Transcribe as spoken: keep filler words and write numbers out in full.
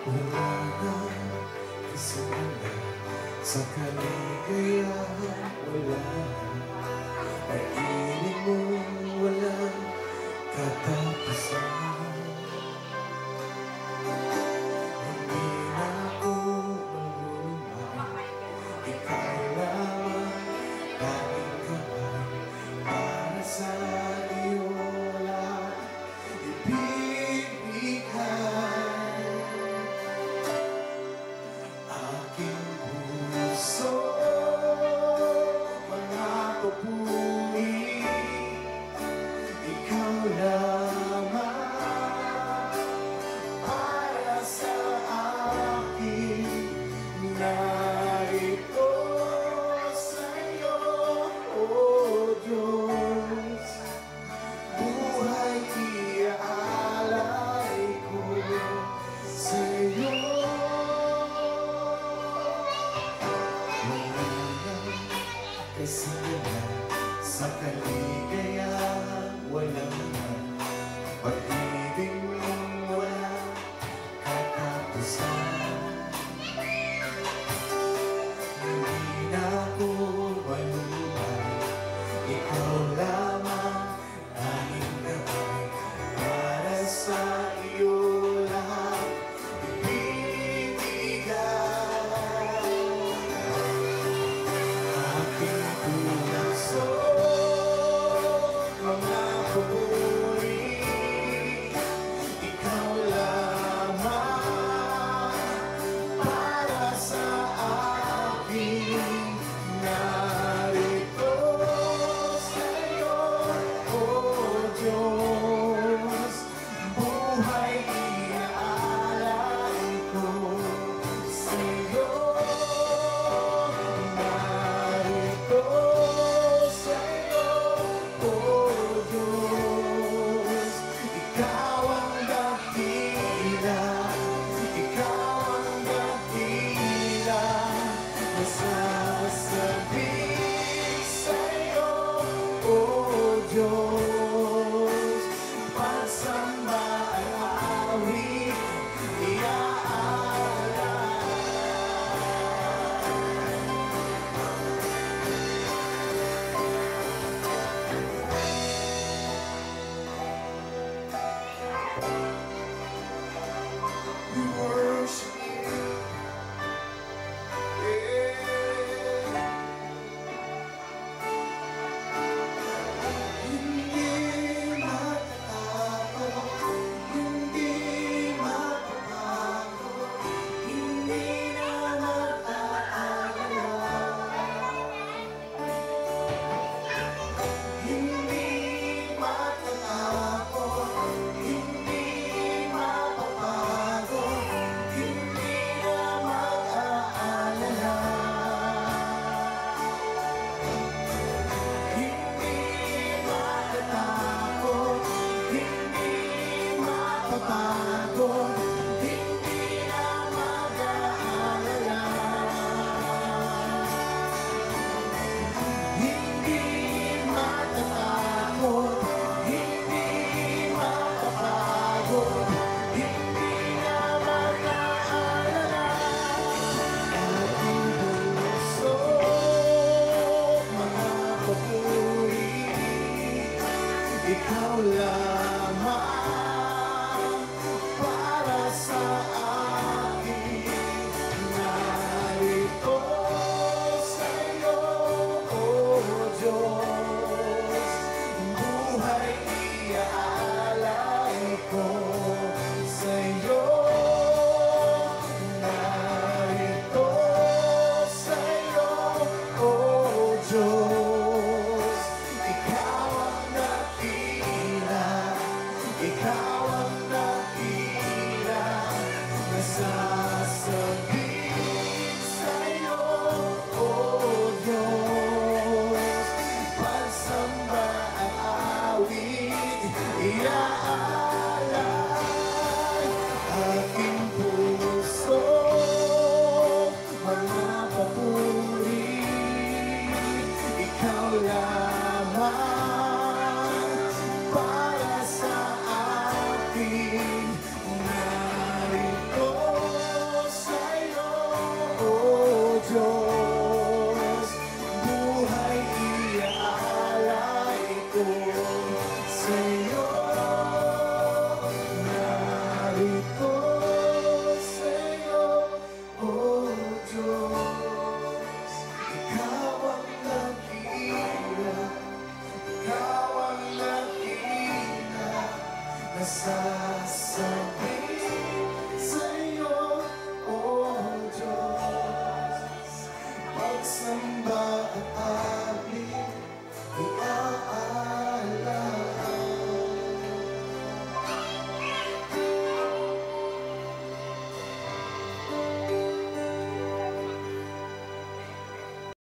Wala na kasimula sa kaligayahan, wala na pag-ibig mo, walang katapusan. Hindi na ako malulumay, ikaw lamang tanging kamay para sa iyo lahat ibibigay. Aking puso, mga papuri, ikaw lamang para sa akin. Narito sa'yo, O Diyos, buhay iaalay ko sa'yo. Wala nang kasimula sa kaligayahan, walang pag-ibig mong walang katapusan. Hindi na ako malulumay, ikaw lamang tanging gabay para sa iyo lahat ibibigay. Aking puso, mga papuri, ikaw lamang para sa akin. Narito sa'yo, O Diyos, buhay iaalay ko sa'yo. Narito sa'yo, O Diyos, ikaw ang dakila, ikaw ang dakila, masasabik sa'yo, O Diyos, pagsamba at awit iaalay. We worship you, yeah. Hindi matatago, hindi mapapago, hindi na mataalala. Hindi matatago, hindi mapapago, hindi na mag-aalala. Hindi matatakot, hindi mapapagod, hindi na mag-aalala. Hindi matatakot, hindi mapapagod, hindi na mag-aalala. Aking puso, mga papuri, ikaw lamang para sa akin. Narito sa'yo, O Diyos, buhay iaalay ko sa'yo. Narito sa'yo, O Diyos, ikaw ang dakila, ikaw ang dakila, nasa